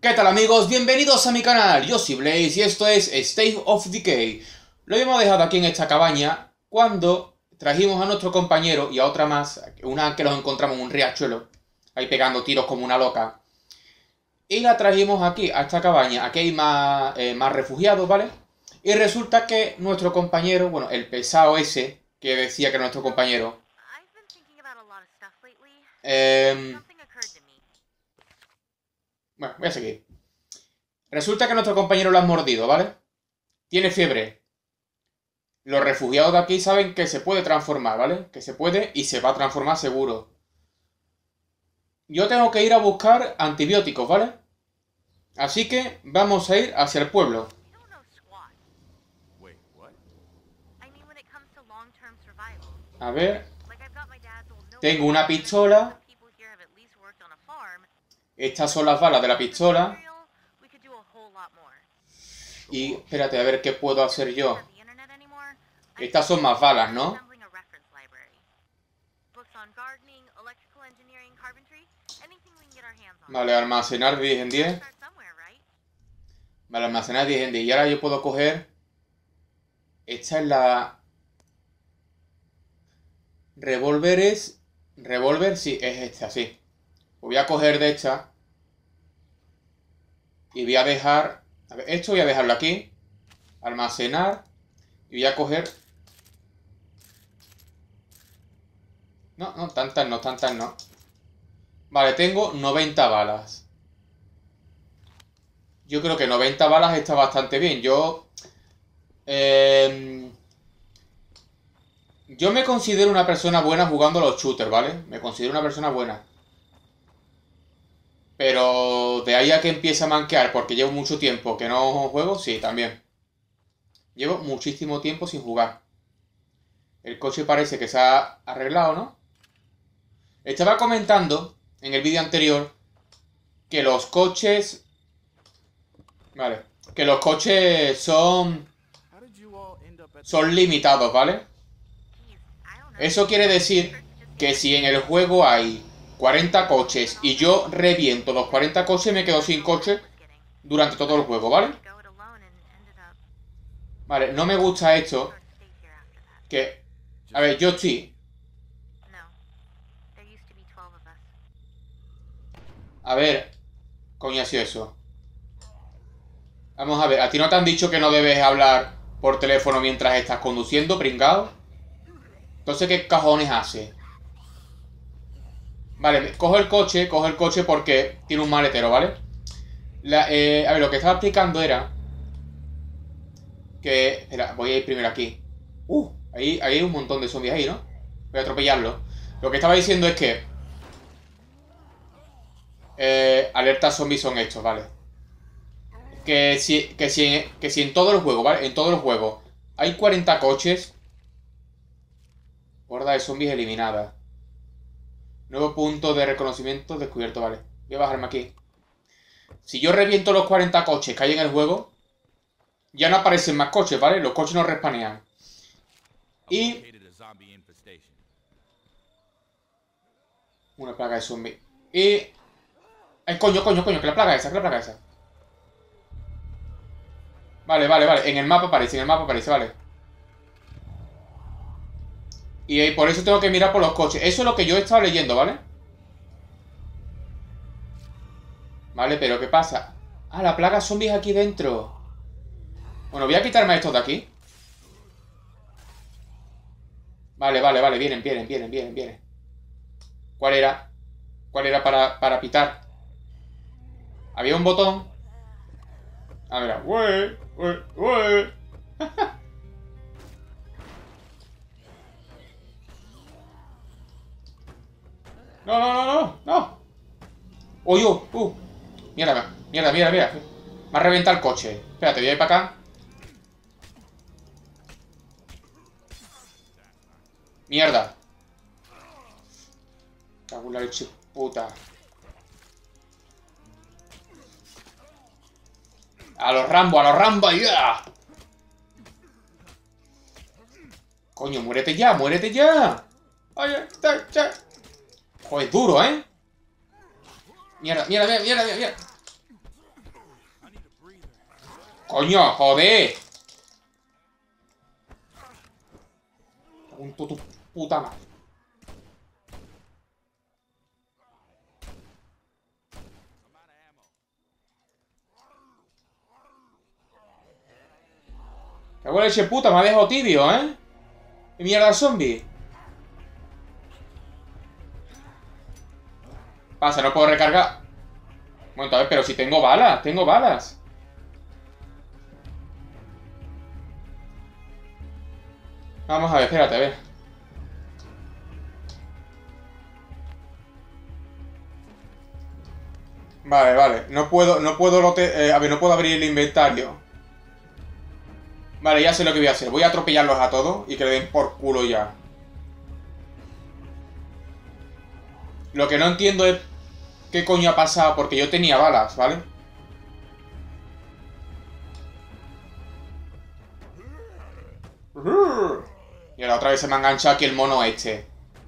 ¿Qué tal amigos? Bienvenidos a mi canal, yo soy Blaze y esto es State of Decay. Lo habíamos dejado aquí en esta cabaña cuando trajimos a nuestro compañero y a otra más, una que nos encontramos en un riachuelo, ahí pegando tiros como una loca. Y la trajimos aquí, a esta cabaña, aquí hay más refugiados, ¿vale? Y resulta que nuestro compañero, bueno, el pesado ese, que decía que era nuestro compañero, bueno, voy a seguir. Resulta que nuestro compañero lo ha mordido, ¿vale? Tiene fiebre. Los refugiados de aquí saben que se puede transformar, ¿vale? Que se puede y se va a transformar seguro. Yo tengo que ir a buscar antibióticos, ¿vale? Así que vamos a ir hacia el pueblo. A ver. Tengo una pistola. Estas son las balas de la pistola. Y espérate, a ver qué puedo hacer yo. Estas son más balas, ¿no? Vale, almacenar 10 en 10. Vale, almacenar 10 en 10. Y ahora yo puedo coger... Esta es la... Revólver, sí, es esta, sí. Voy a coger de esta. Y voy a dejar... A ver, esto voy a dejarlo aquí. Almacenar. Y voy a coger... No, tantas no. Vale, tengo 90 balas. Yo creo que 90 balas está bastante bien. Yo me considero una persona buena jugando a los shooters, ¿vale? Me considero una persona buena. Pero de ahí a que empiece a manquear porque llevo mucho tiempo que no juego, sí, también. Llevo muchísimo tiempo sin jugar. El coche parece que se ha arreglado, ¿no? Estaba comentando en el vídeo anterior que los coches... Vale. Que los coches son limitados, ¿vale? Eso quiere decir que si en el juego hay 40 coches y yo reviento los 40 coches, me quedo sin coche durante todo el juego, ¿vale? Vale, no me gusta esto. Que... A ver, yo estoy... A ver... Coño, ha sido eso. Vamos a ver, ¿a ti no te han dicho que no debes hablar por teléfono mientras estás conduciendo, pringado? Entonces, ¿qué cojones hace? Vale, cojo el coche porque tiene un maletero, ¿vale? A ver, lo que estaba explicando era que... Espera, voy a ir primero aquí. Ahí hay un montón de zombies ahí, ¿no? Voy a atropellarlo. Lo que estaba diciendo es que... alertas zombies son estos, ¿vale? Que si en todo el juego, ¿vale? En todo el juego hay 40 coches. Horda de zombies eliminada. Nuevo punto de reconocimiento descubierto, vale. Voy a bajarme aquí. Si yo reviento los 40 coches que hay en el juego, ya no aparecen más coches, ¿vale? Los coches no respanean. Y... Una plaga de zombies. Y... Ay, coño, que la plaga esa, Vale. En el mapa aparece, vale. Y por eso tengo que mirar por los coches. Eso es lo que yo he estado leyendo, ¿vale? Vale, pero ¿qué pasa? Ah, la plaga zombies aquí dentro. Bueno, voy a quitarme estos de aquí. Vale, vienen. ¿Cuál era? ¿Cuál era para pitar? Había un botón. A ver, ¡Ué! No. Uy, Mierda. Me ha reventado el coche. Espérate, voy a ir para acá. Mierda. Cago en la leche puta. A los Rambo, ya. Coño, muérete ya. Ay, ya. Joder, duro, ¿eh? Mierda. ¡Coño, joder! Un tu puta madre. ¡Qué buena leche puta! Me ha dejado tibio, ¿eh? ¡Qué mierda zombie! Pasa, no puedo recargar. Bueno, a ver, pero si tengo balas, tengo balas. Vamos a ver, espérate, a ver. Vale, vale. No puedo a ver, no puedo abrir el inventario. Vale, ya sé lo que voy a hacer. Voy a atropellarlos a todos y que le den por culo ya. Lo que no entiendo es qué coño ha pasado, porque yo tenía balas, ¿vale? Y ahora otra vez se me ha enganchado aquí el mono este.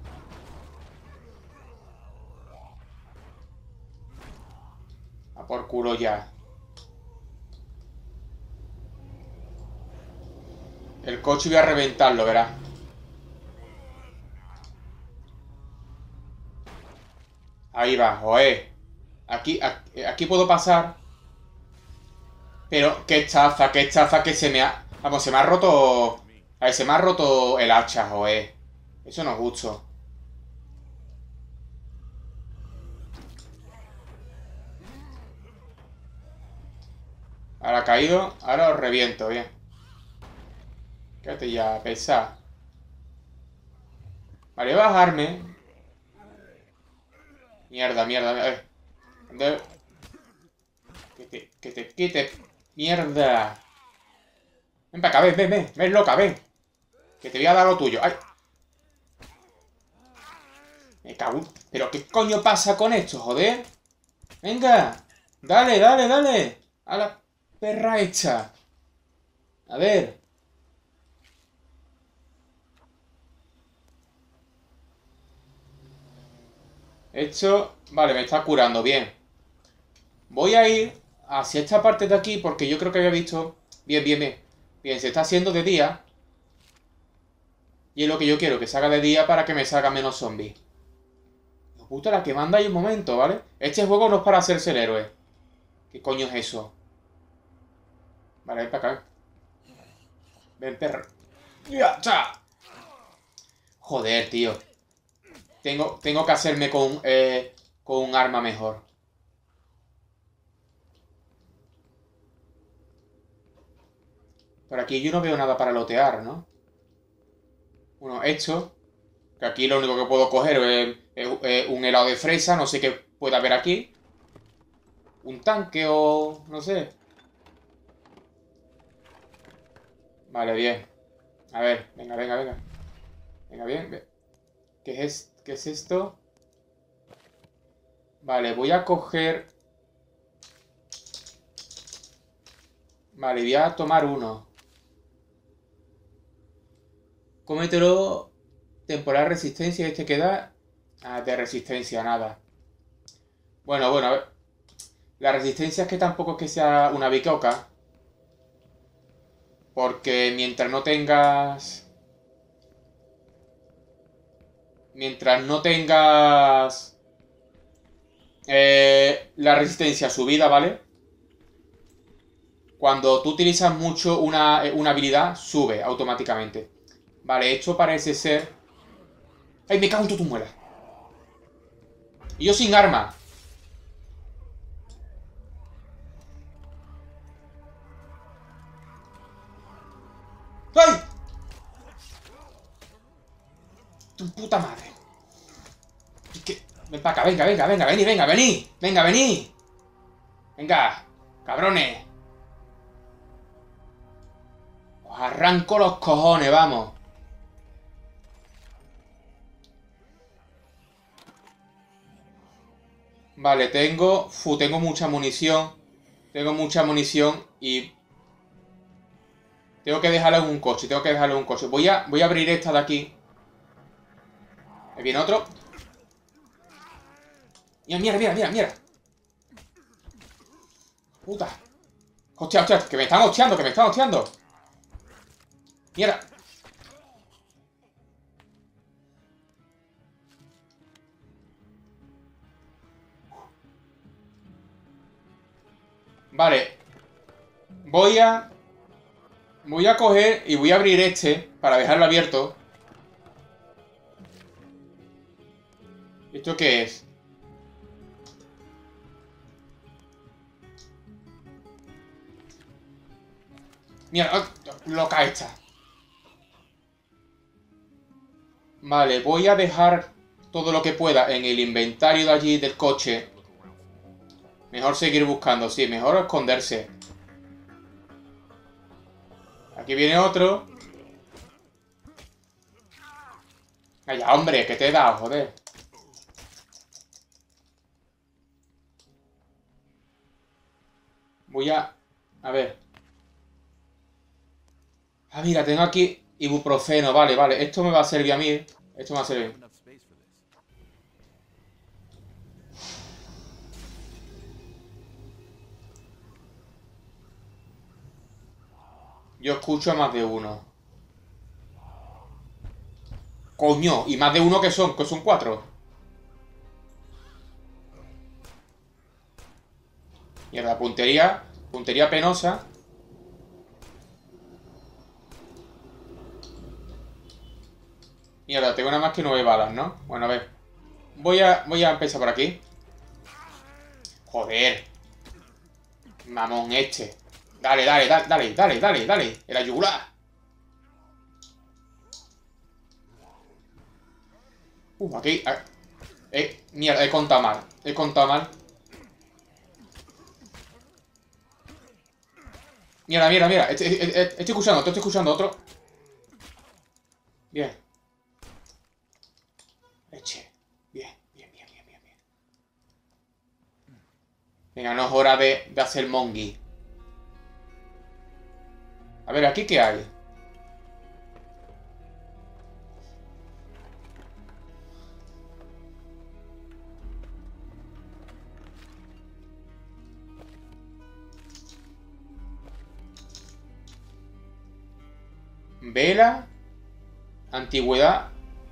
A por culo ya. El coche voy a reventarlo, verás. Ahí va, joder. Aquí puedo pasar. Pero qué chafa que se me ha... Vamos, se me ha roto... A ver, se me ha roto el hacha, joder. Eso no es justo. Ahora ha caído. Ahora os reviento, bien. Quédate ya, pesa. Vale, voy a bajarme. Mierda, mierda. A ver. Que te quite. Mierda. Ven para acá, ven, ven, ven. Ven, loca, ven. Que te voy a dar lo tuyo. ¡Ay! Me cago. ¿Pero qué coño pasa con esto, joder? Venga. Dale, dale, dale. A la perra hecha. A ver. Esto... Vale, me está curando, bien. Voy a ir hacia esta parte de aquí porque yo creo que había visto... Bien, bien, bien. Bien, se está haciendo de día. Y es lo que yo quiero, que se haga de día para que me salga menos zombies. Puta la que manda ahí un momento, ¿vale? Este juego no es para hacerse el héroe. ¿Qué coño es eso? Vale, ven para acá. Ven, perro. ¡Ya está! Joder, tío. Tengo que hacerme con un arma mejor. Por aquí yo no veo nada para lotear, ¿no? Bueno, esto. Que aquí lo único que puedo coger es un helado de fresa. No sé qué puede haber aquí. Un tanque o... no sé. Vale, bien. A ver, venga, venga, venga. Venga, bien. ¿Qué es esto? Vale, voy a coger... Vale, voy a tomar uno. Cómetelo. Temporal resistencia. Este queda... Ah, de resistencia, nada. Bueno, bueno, a ver. La resistencia es que tampoco es que sea una bicoca. Porque mientras no tengas... Mientras no tengas... la resistencia subida, ¿vale? Cuando tú utilizas mucho una habilidad, sube automáticamente. Vale, esto parece ser... ¡Ay, me cago en tu muela! Y yo sin arma. ¡Ay! Tu puta madre. Ven para acá, venga, venga, venga, vení, venga, vení. Venga, vení. Venga, cabrones. Os arranco los cojones, vamos. Vale, tengo mucha munición. Tengo mucha munición y... Tengo que dejarla en un coche, tengo que dejarla en un coche. Voy a abrir esta de aquí. Ahí viene otro. Mira, mira, mira, mira, mira. Puta. Hostia, hostia, que me están hosteando, que me están hosteando. Mierda. Vale. Voy a coger y voy a abrir este para dejarlo abierto. ¿Esto qué es? Mierda, loca esta. Vale, voy a dejar todo lo que pueda en el inventario de allí del coche. Mejor seguir buscando, sí, mejor esconderse. Aquí viene otro. Vaya, hombre, que te he dado, joder. Voy a... A ver. Ah, mira, tengo aquí ibuprofeno. Vale, vale. Esto me va a servir a mí. Esto me va a servir. Yo escucho a más de uno. Coño, y más de uno que son 4. Mierda, puntería. Puntería penosa. Mierda, tengo nada más que 9 balas, ¿no? Bueno, a ver. Voy a empezar por aquí. Joder. Mamón este. Dale, dale, dale, dale, dale, dale, dale. El ayugular. Aquí. Mierda, he contado mal. He contado mal. Mierda, mierda, mierda. Estoy escuchando otro. Bien. Leche. Bien, bien, bien, bien, bien, bien. Venga, no es hora de hacer mongi. A ver, ¿aquí qué hay? Vela. Antigüedad.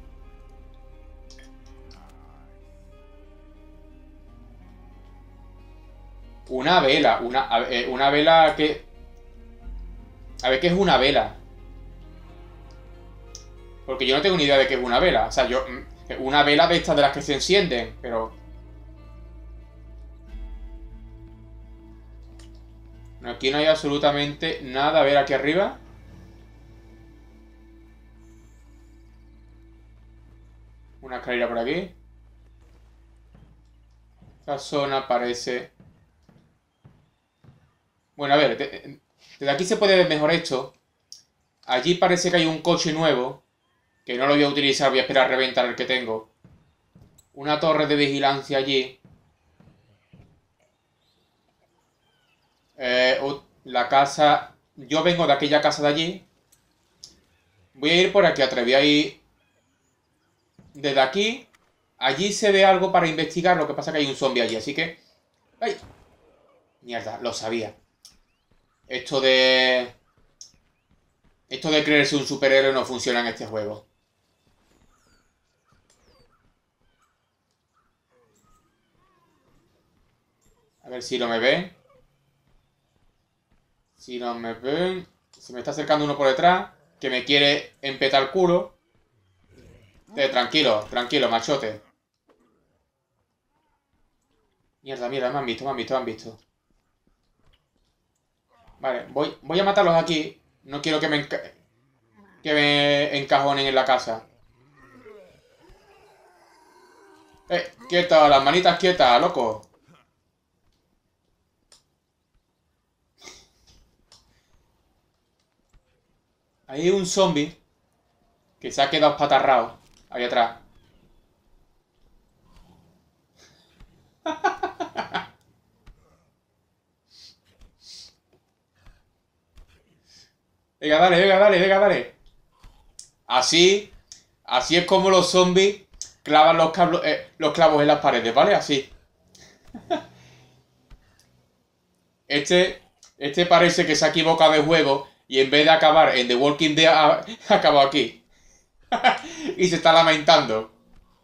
Una vela. Una vela que... A ver, ¿qué es una vela? Porque yo no tengo ni idea de qué es una vela. O sea, yo... Una vela de estas de las que se encienden, pero... Aquí no hay absolutamente nada. A ver, aquí arriba. Una escalera por aquí. Esta zona parece... Bueno, a ver, desde aquí se puede ver mejor esto. Allí parece que hay un coche nuevo, que no lo voy a utilizar, voy a esperar a reventar el que tengo. Una torre de vigilancia allí. La casa... Yo vengo de aquella casa de allí. Voy a ir por aquí atrás, voy a ir... Desde aquí... Allí se ve algo para investigar, lo que pasa es que hay un zombie allí, así que... ¡Ay! Mierda, lo sabía. Esto de creerse un superhéroe no funciona en este juego. A ver si no me ven. Si no me ven... Se me está acercando uno por detrás, que me quiere empetar el culo. Tranquilo, tranquilo, machote. Mierda, mierda, me han visto, me han visto, me han visto. Vale, voy a matarlos aquí. No quiero que me encajonen en la casa. Quieta, las manitas quietas, loco. Ahí hay un zombie que se ha quedado espatarrado ahí atrás. Venga, dale, venga, dale, venga, dale. Así es como los zombies clavan los clavos en las paredes, ¿vale? Así. Este Este parece que se ha equivocado de juego y en vez de acabar en The Walking Dead ha acabado aquí. Y se está lamentando.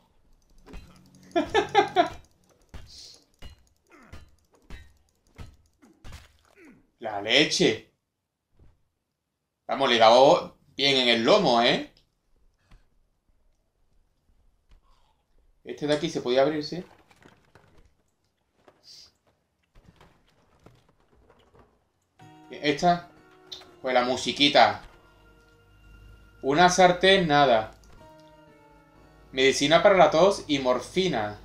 La leche. Vamos, le he dado bien en el lomo, ¿eh? Este de aquí se podía abrirse. Esta, pues la musiquita. Una sartén, nada. Medicina para la tos y morfina.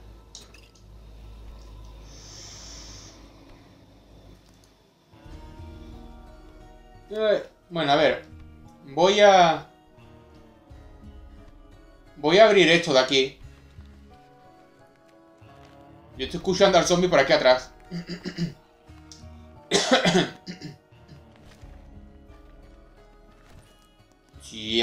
Bueno, a ver. Voy a abrir esto de aquí. Yo estoy escuchando al zombie por aquí atrás. Sí,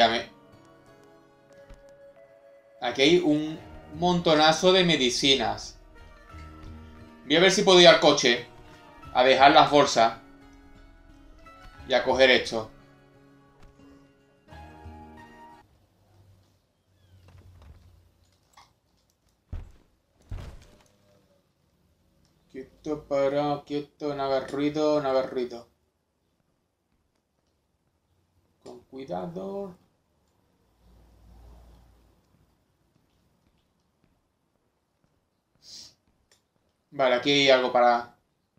aquí hay un montonazo de medicinas. Voy a ver si puedo ir al coche a dejar las bolsas y a coger esto. Quieto, para, quieto, no haga ruido, no haga ruido. Con cuidado. Vale, aquí hay algo para...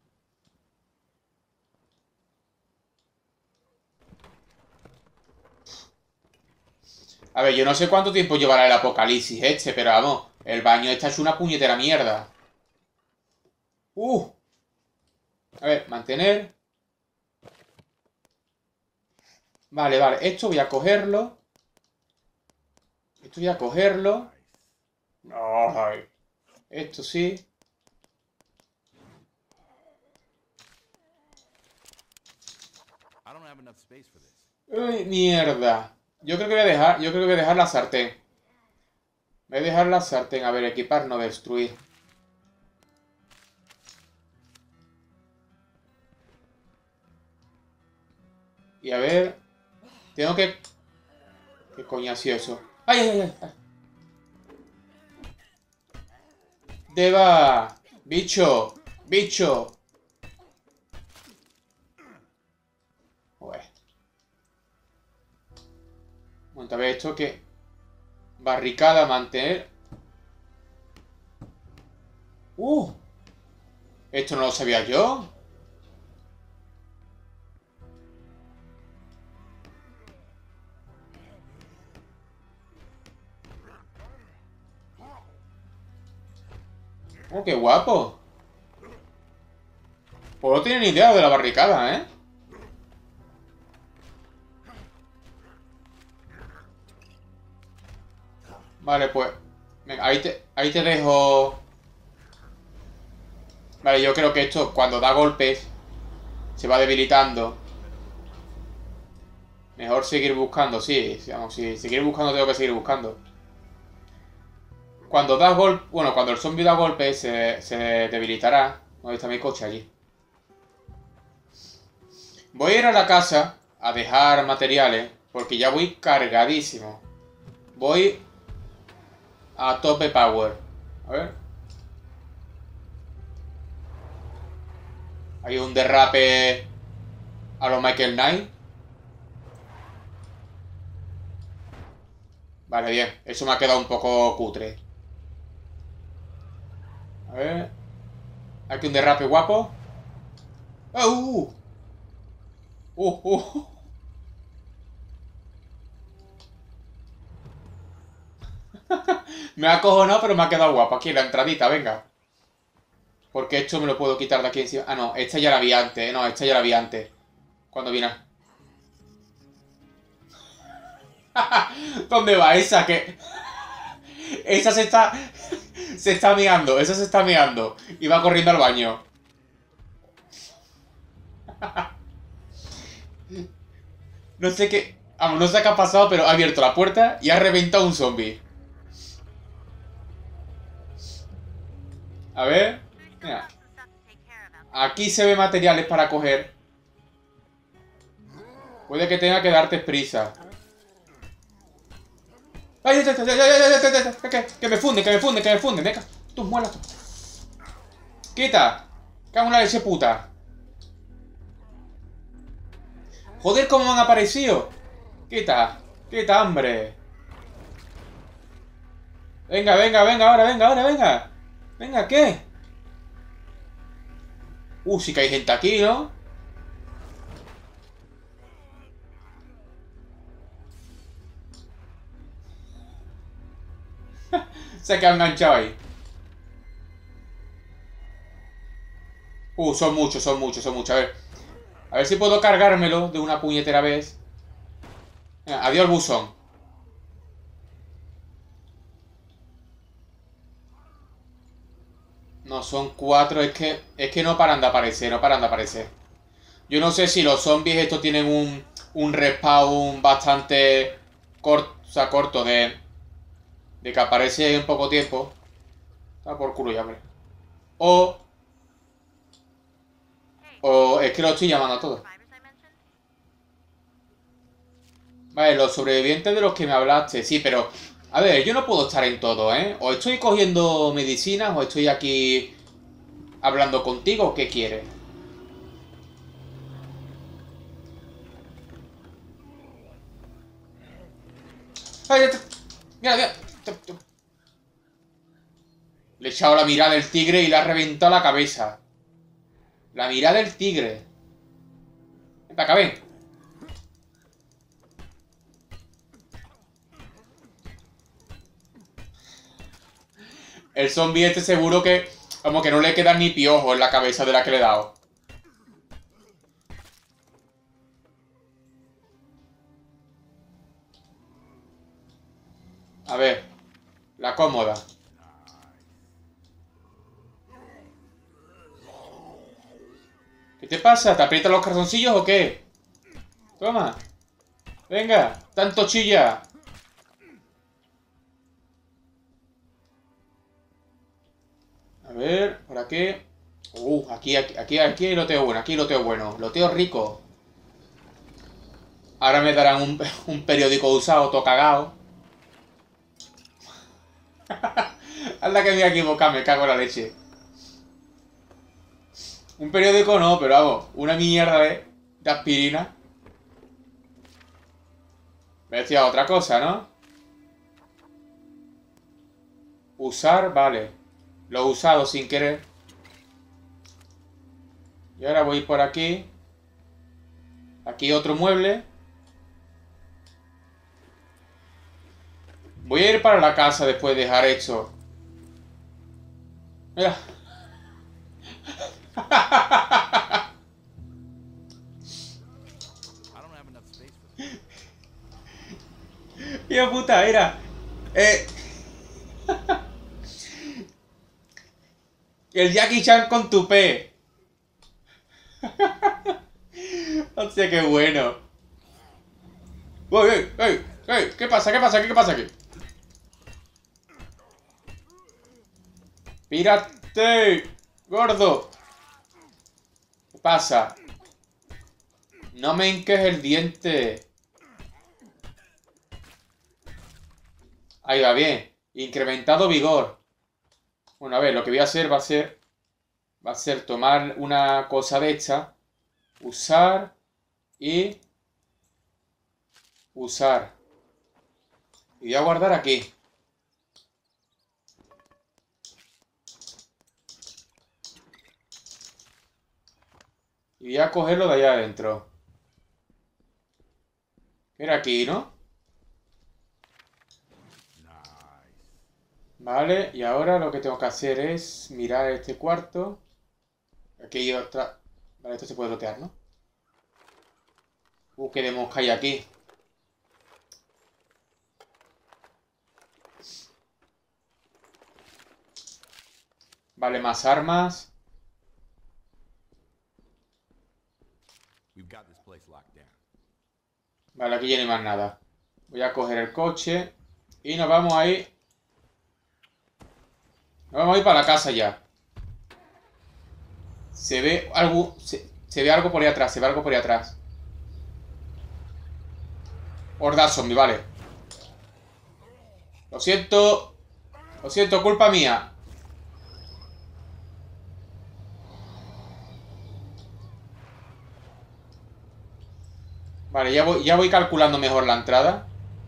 A ver, yo no sé cuánto tiempo llevará el apocalipsis este, pero vamos, el baño está hecho una puñetera mierda. A ver, mantener. Vale, vale, esto voy a cogerlo. Esto voy a cogerlo. Ay. Esto sí. Uy, mierda. Yo creo que voy a dejar la sartén. Voy a dejar la sartén. A ver, equipar, no destruir. Y a ver. Tengo que... ¿Qué coño ha sido eso? ¡Ay, ay, ay! ay! ¡Deba! ¡Bicho! ¡Bicho! Joder. Bueno, a ver, esto que... Barricada, mantener... Esto no lo sabía yo. Oh, qué guapo. Pues no tiene ni idea de la barricada, ¿eh? Vale, pues... Venga, ahí te dejo... Vale, yo creo que esto cuando da golpes se va debilitando. Mejor seguir buscando, sí. Vamos, sí, seguir buscando tengo que seguir buscando. Cuando das golpe... Bueno, cuando el zombie da golpes se debilitará. ¿Dónde está mi coche? Allí. Voy a ir a la casa a dejar materiales porque ya voy cargadísimo. Voy a tope power. A ver. Hay un derrape a lo Michael Knight. Vale, bien. Eso me ha quedado un poco cutre. A ver. Aquí un derrape guapo. Uh, uh. Me ha acojonado, pero me ha quedado guapo. Aquí, la entradita, venga. Porque esto me lo puedo quitar de aquí encima. Ah, no, esta ya la vi antes. No, esta ya la vi antes. Cuando vine. ¿Dónde va esa? Que... Esa se está... Se está meando. Esa se está meando. Y va corriendo al baño. No sé qué... Vamos, no sé qué ha pasado, pero ha abierto la puerta y ha reventado un zombie. A ver... Mira. Aquí se ve materiales para coger. Puede que tenga que darte prisa. ¡Ay, que me funde, que me funde, que me funde! ¡Venga! ¡Tus muelas! ¡Quita! ¡Cago en la leche puta! ¡Joder, cómo me han aparecido! ¡Quita! ¡Quita, hombre! Venga, venga, venga, ahora, venga, ahora, venga. Venga, ¿qué? Sí que hay gente aquí, ¿no? Se ha quedado enganchado ahí. Son muchos, son muchos, son muchos. A ver si puedo cargármelo de una puñetera vez. Venga, adiós, buzón. No, son 4. Es que no paran de aparecer, no paran de aparecer. Yo no sé si los zombies estos tienen un respawn bastante corto, o sea, corto de que aparece en poco tiempo. Está por culo ya, hombre. O es que lo estoy llamando a todos. Vale, los sobrevivientes de los que me hablaste. Sí, pero... A ver, yo no puedo estar en todo, ¿eh? O estoy cogiendo medicinas o estoy aquí hablando contigo. ¿Qué quieres? ¡Ay, mira, mira! Le he echado la mirada del tigre y le ha reventado la cabeza. La mirada del tigre. Ven para acá, ven. El zombie este seguro que... Como que no le queda ni piojo en la cabeza de la que le he dado. A ver. La cómoda. ¿Qué te pasa? ¿Te aprietan los calzoncillos o qué? Toma. Venga. Tanto chilla. A ver, por aquí. Aquí hay loteo bueno, aquí hay loteo bueno. Loteo rico. Ahora me darán un periódico usado, todo cagado. Anda que me voy a equivocar, me cago en la leche. Un periódico no, pero vamos, una mierda de aspirina. Me decía otra cosa, ¿no? Usar, vale. Lo he usado sin querer. Y ahora voy por aquí. Aquí otro mueble. Voy a ir para la casa después de dejar esto. Mira. Mira puta, mira. El Jackie Chan con tupé. Hostia, qué bueno. Uy, uy, uy, uy, ¿qué pasa? ¿Qué pasa aquí? ¿Qué pasa aquí? ¡Pírate! ¡Gordo! ¿Qué pasa? No me hinques el diente. Ahí va, bien. Incrementado vigor. Bueno, a ver, lo que voy a hacer va a ser tomar una cosa de esta. Usar y... Usar. Y voy a guardar aquí. Y voy a cogerlo de allá adentro. Era aquí, ¿no? Vale, y ahora lo que tengo que hacer es mirar este cuarto. Aquí hay otra... Vale, esto se puede lotear, ¿no? Qué de mosca hay aquí. Vale, más armas. Vale, aquí ya no hay más nada. Voy a coger el coche. Y nos vamos a ir. Nos vamos a ir para la casa ya. Se ve algo. Se ve algo por ahí atrás. Se ve algo por ahí atrás. Horda zombie, vale. Lo siento, culpa mía. Vale, ya voy calculando mejor la entrada.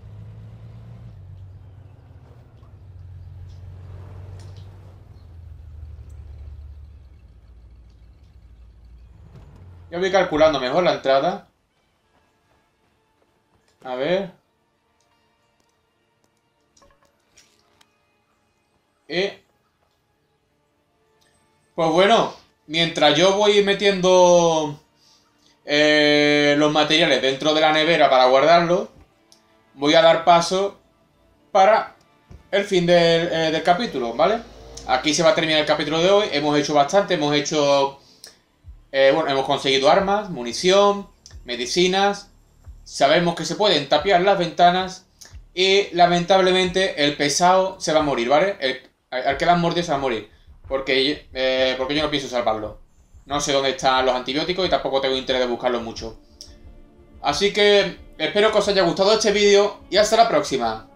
Ya voy calculando mejor la entrada. A ver. Pues bueno, mientras yo voy metiendo los materiales dentro de la nevera para guardarlos, voy a dar paso para el fin del capítulo, ¿vale? Aquí se va a terminar el capítulo de hoy. Hemos hecho bastante, hemos hecho... bueno, hemos conseguido armas, munición, medicinas. Sabemos que se pueden tapiar las ventanas. Y lamentablemente el pesado se va a morir, ¿vale? Al que le han mordido se va a morir. Porque yo no pienso salvarlo. No sé dónde están los antibióticos y tampoco tengo interés de buscarlos mucho. Así que espero que os haya gustado este vídeo y hasta la próxima.